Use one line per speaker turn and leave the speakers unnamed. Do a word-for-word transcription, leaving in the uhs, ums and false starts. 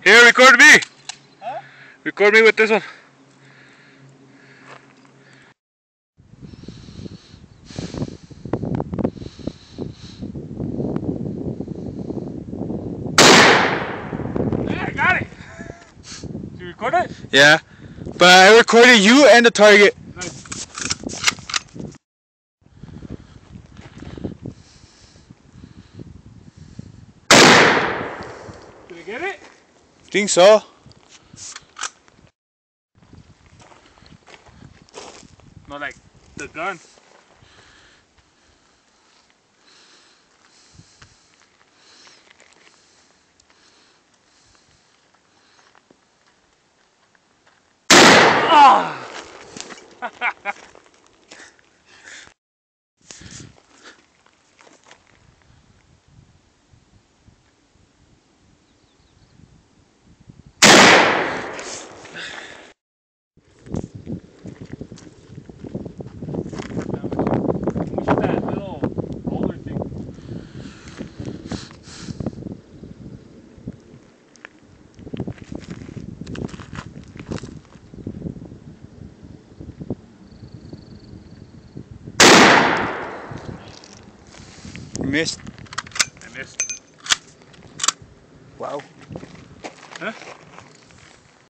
Here, record me.
Huh?
Record me with this one.
Yeah, I got it. Did you record it?
Yeah, but I recorded you and the target.
Nice. Did I get it?
Think so.
No, like the gun. Ah!
You missed.
I missed.
Wow.
Huh?